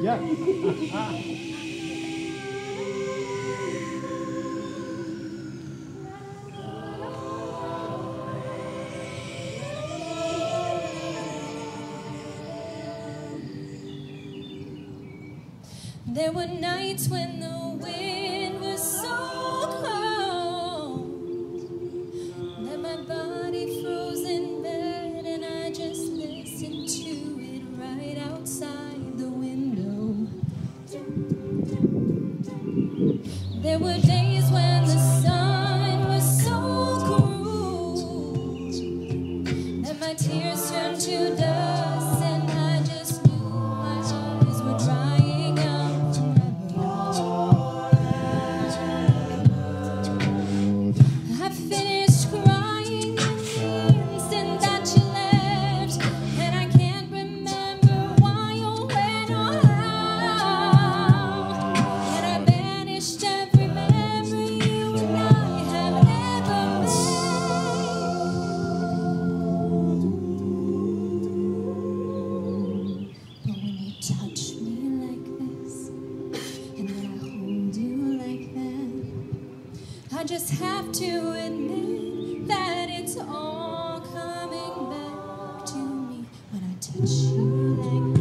Yeah. There were nights when the wind was so cold that my body froze in bed and I just listened to it right outside the window. There were days when the sun was so cruel that my tears turned to dust and I just knew my eyes were drying out. I finished crying in the instant that you left, and I can't remember why or when or how. And I banished every memory you and I have ever made. But when you touch me like this, and then I hold you like that, I just have to admit that it's all coming back to me when I touch you like